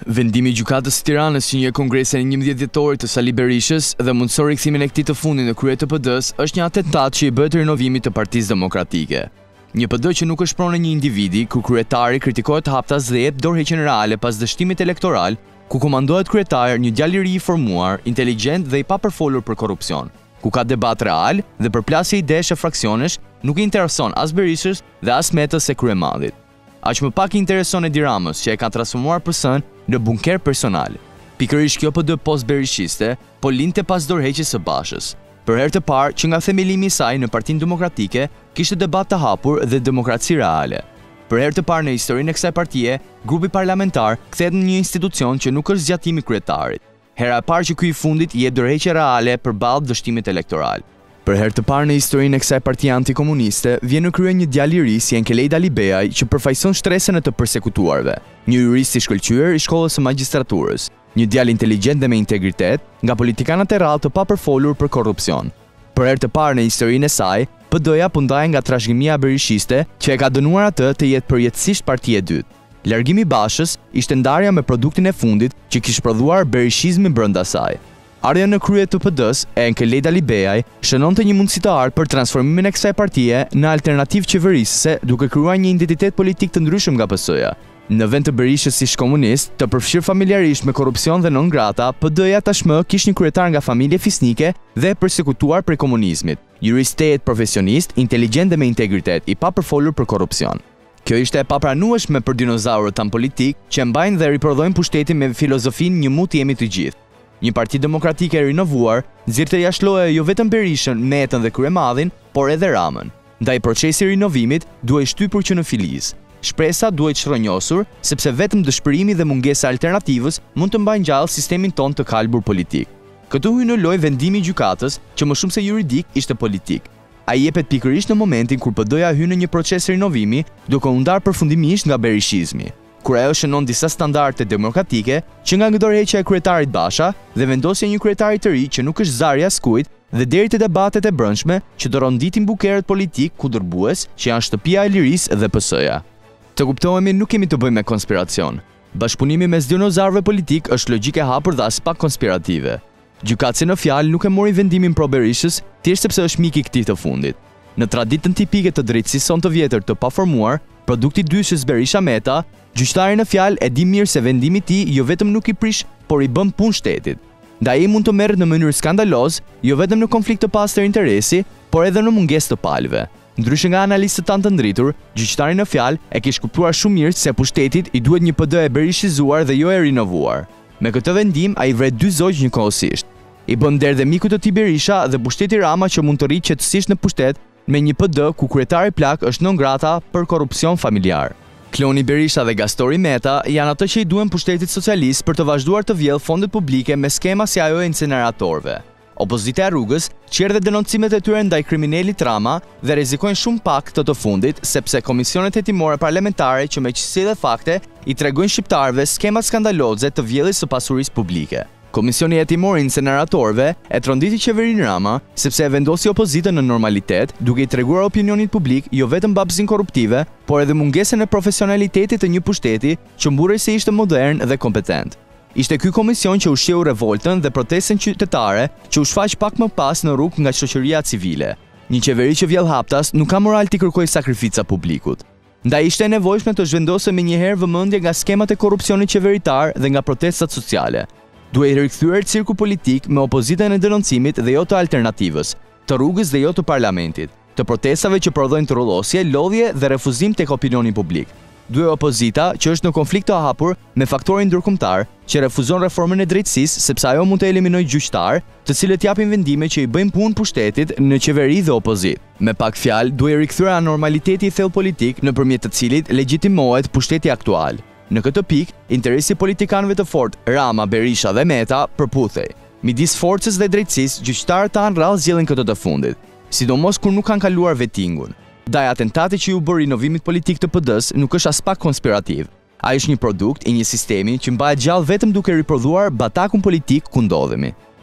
Vendimi i gjykatës së Tiranës që njeh kongresin e 11 dhjetorit të Sali Berishës dhe mundsoi rikthimin e këtij të fundit në krye të PD-s është një atentat që i bëhet rinovimit të Partisë Demokratike. Një PD që nuk është pronë një individi, ku kryetari kritikohet haptas dhe jep dorëheqjen reale pas dështimit elektoral, ku komandohet kryetari një djalë i ri i formuar, inteligjent dhe i papërfolur për korrupsion, ku ka debat real dhe përplasje idesh e fraksionesh, nuk i intereson as Berishës dhe as Metës së kryemadhit. Aq më pak i intereson Edi Ramës, që e ka transformuar PS-n në bunker personal. Pikërisht kjo PD post-berishiste, po linte pas dorëheqjes së Bashës. Për herë të parë që nga themelimi i saj në Partinë Demokratike kishte debat të hapur dhe demokraci reale. Për herë të parë në historinë e kësaj partie, grupi parlamentar kthehet në një institucion që nuk është zgjatimi i kryetarit. Hera e parë që ky i fundit i jep dorëheqje reale përballë dështimit elektoral. Për herë të parë në historinë e kësaj partie antikomuniste, vjen në krye një djalë i ri si Enkelejda Libeaj që përfaqëson shtresën e të përsekutuarve, një jurist i shkëlqyer i shkollës së magjistraturës, një djalë inteligjent dhe me integritet, nga politikanët e rrallë të papërfolur për korrupsion. Për herë të parë në historinë e saj, PD-ja pundaje nga trashëgimia berishiste që e ka dënuar atë të jetë përjetësisht parti e dytë. Largimi i Bashës ishte ndarja me produktin e fundit që kishte prodhuar berishizmi brenda saj. Ardha në krye të PD-s e Enkelejda Libeaj shënonte një mundësi të artë për transformimin e kësaj partie në alternativë qeverisëse duke krijuar një identitet politik të ndryshëm nga PS-ja. Në vend të Berishës ish komunist, të përfshirë familjarisht me korrupsion dhe non grata, PD-ja tashmë kishte një kryetar nga familje fisnike dhe e përsekutuar prej komunizmit, jurist profesionist, inteligjent dhe me integritet, i papërfolur për korrupsion. Kjo ishte e papranueshme për dinozaurët tan politik që mbajnë dhe riprodhojnë pushtetin me filozofinë një mu të jemi të gjithë. Një parti demokratike e rinovuar, nxirrte jashtë loje jo vetëm Berishën, Metën dhe kryemadhin, por edhe Ramën. Ndaj procesi i rinovimit duhej shtypur që në filiz. Shpresa duhej shtrënjosur, sepse vetëm dëshpërimi dhe mungesa e alternativës mund të mbajnë gjallë sistemin ton të kalbur politik. Këtu hyn në lojë vendimi i gjykatës, që më shumë se juridik ishte politik. Ai jepet pikërisht në momentin kur PD-ja hyn në një proces rinovimi, duke u ndarë përfundimisht nga berishizmi, kur ajo shënon disa standarde demokratike që nga dorëheqja e kryetarit Basha dhe vendosja e një kryetari të ri që nuk është zarri askujt dhe deri te debatet e brendshme që do ronditin bukerët politik kundërbues që janë shtëpia e lirisë dhe PS-ja. Të kuptohemi, nuk kemi të bëjmë me konspiracion. Bashkëpunimi mes dinozaurëve politik është logjike e hapur dhe as pak konspirative. Gjykatësi në fjalë nuk e mori vendimin pro Berishës thjesht sepse është mik i këtij të fundit. Në traditën tipike të drejtësisë son të vjetër të paformuar, produkti dyshës Berisha Meta, gjyqtari në fjalë e di mirë se vendimi i tij jo vetëm nuk i prish, por i bën punë shtetit. Ndaj ai mund të merret në mënyrë skandaloze, jo vetëm në konflikt të pastër interesi, por edhe në mungesë të palëve. Ndryshe nga analistët tanë të ndritur, gjyqtari në fjalë e kishte kuptuar shumë mirë se pushtetit i duhet një PD e berishizuar dhe jo e rinovuar. Me këtë vendim ai vret dy zogj njëkohësisht. I bën nder dhe mikut të tij Berisha dhe pushteti Rama që mund të rritë qetësisht në pushtet me një PD ku kryetari plak është non grata për korrupsion familjar. Kloni Berisha dhe Gastori Meta janë ato që i duhen pushtetit socialist për të vazhduar të vjedhë fondet publike me skema si ajo e incineratorëve. Opozita e rrugës qerr dhe denoncimet e tyre ndaj kriminalit Rama dhe rrezikojnë shumë pak të fundit sepse komisionet hetimore parlamentare që me qësi dhe fakte i tregojnë shqiptarëve skemat skandaloze të vjedhjes së pasurisë publike. Komisioni hetimor i incineratorëve e tronditi qeverinë Rama sepse e vendosi opozitën në normalitet, duke i treguar opinionit publik jo vetëm babësinë korruptive, por edhe mungesën e profesionalitetit të një pushteti që mburrej se ishte modern dhe kompetent. Ishte ky komision që ushqeu revoltën dhe protestën qytetare që u shfaq pak më pas në rrugë nga shoqëria civile. Një qeveri që vjell haptas nuk ka moral t'i kërkojë sakrifica publikut. Ndaj ishte e nevojshme të zhvendosë me njëherë vëmendje nga skemat e korrupsionit qeveritar dhe nga protestat sociale. Duhej rikthyer cirku politik me opozitën e denoncimit dhe jo të alternativës, të rrugës dhe jo të parlamentit, të protestave që prodhojnë trullosje, lodhje dhe refuzim tek opinioni publik. Duhej opozita që është në konflikt të hapur me faktorin ndërkombëtar që refuzon reformën e drejtësisë sepse ajo mund të eliminojë gjyqtar, të cilët japin vendime që i bëjnë punë pushtetit në qeveri dhe opozitë. Me pak fjalë, duhej rikthyer anormaliteti i thellë politik nëpërmjet të cilit legjitimohet pushteti aktual. Në këtë pikë, interesi politikanëve të fortë, Rama, Berisha dhe Meta, përputhej. Midis forcës dhe drejtësisë, gjyqtarët tanë rrallë zgjedhin këtë të fundit, sidomos kur nuk kanë kaluar vettingun. Ndaj atentati që u bë rinovimit politik të PD-s nuk është as pak konspirativ. Ai është një produkt i një sistemi që mbahet gjallë vetëm duke riprodhuar batakun politik ku ndodhemi.